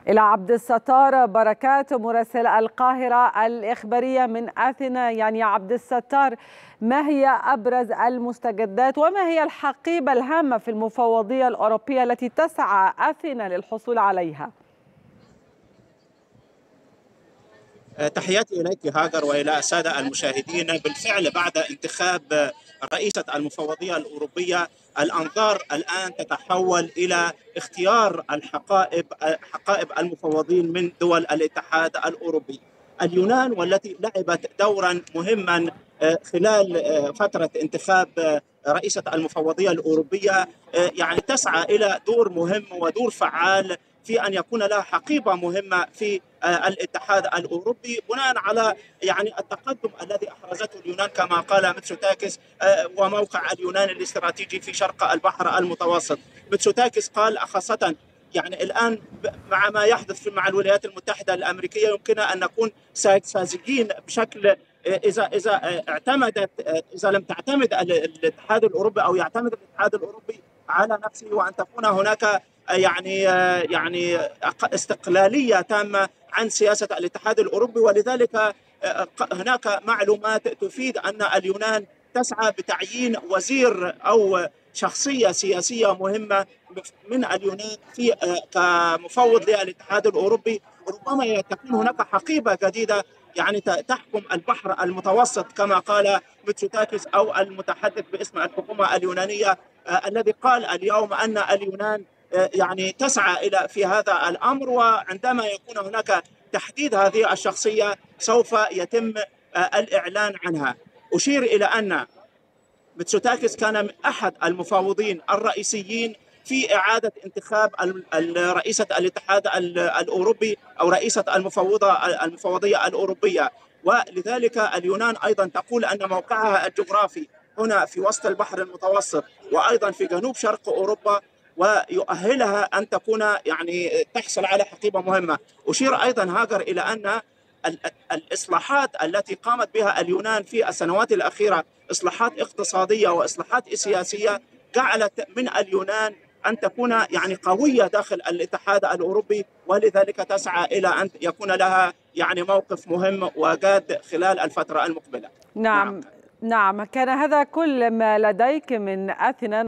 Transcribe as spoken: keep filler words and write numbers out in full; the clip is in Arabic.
إلى عبد الستار بركات مراسل القاهرة الإخبارية من أثينا. يعني يا عبد الستار، ما هي أبرز المستجدات وما هي الحقيبة الهامة في المفوضية الأوروبية التي تسعى أثينا للحصول عليها؟ تحياتي إليك هاجر وإلى السادة المشاهدين. بالفعل بعد انتخاب رئيسة المفوضية الأوروبية، الأنظار الآن تتحول إلى اختيار الحقائب حقائب المفوضين من دول الاتحاد الأوروبي. اليونان والتي لعبت دورا مهما خلال فترة انتخاب رئيسة المفوضية الأوروبية، يعني تسعى إلى دور مهم ودور فعال في أن يكون لها حقيبة مهمة في الاتحاد الأوروبي، بناء على يعني التقدم الذي أحرزته اليونان كما قال ميتسوتاكيس، وموقع اليونان الاستراتيجي في شرق البحر المتوسط. ميتسوتاكيس قال خاصة يعني الآن مع ما يحدث مع الولايات المتحدة الأمريكية يمكن أن نكون ساذجين بشكل إذا إذا اعتمدت إذا لم تعتمد الاتحاد الأوروبي أو يعتمد الاتحاد الأوروبي على نفسه، وأن تكون هناك يعني يعني استقلالية تامة عن سياسة الاتحاد الأوروبي. ولذلك هناك معلومات تفيد أن اليونان تسعى بتعيين وزير أو شخصية سياسية مهمة من اليونان في كمفوض للاتحاد الأوروبي. ربما تكون هناك حقيبة جديدة يعني تحكم البحر المتوسط كما قال ميتسوتاكيس أو المتحدث باسم الحكومة اليونانية، الذي قال اليوم أن اليونان يعني تسعى إلى في هذا الأمر، وعندما يكون هناك تحديد هذه الشخصية سوف يتم الإعلان عنها. أشير إلى أن ميتسوتاكيس كان أحد المفاوضين الرئيسيين في إعادة انتخاب رئيسة الاتحاد الأوروبي أو رئيسة المفوضة المفوضية الأوروبية، ولذلك اليونان أيضا تقول أن موقعها الجغرافي هنا في وسط البحر المتوسط وأيضا في جنوب شرق أوروبا ويؤهلها أن تكون يعني تحصل على حقيبة مهمة. أشير أيضا هاجر إلى أن الإصلاحات التي قامت بها اليونان في السنوات الأخيرة، إصلاحات اقتصادية وإصلاحات سياسية، جعلت من اليونان أن تكون يعني قوية داخل الاتحاد الأوروبي، ولذلك تسعى إلى أن يكون لها يعني موقف مهم وجاد خلال الفترة المقبلة. نعم نعم, نعم. كان هذا كل ما لديك من أثينا.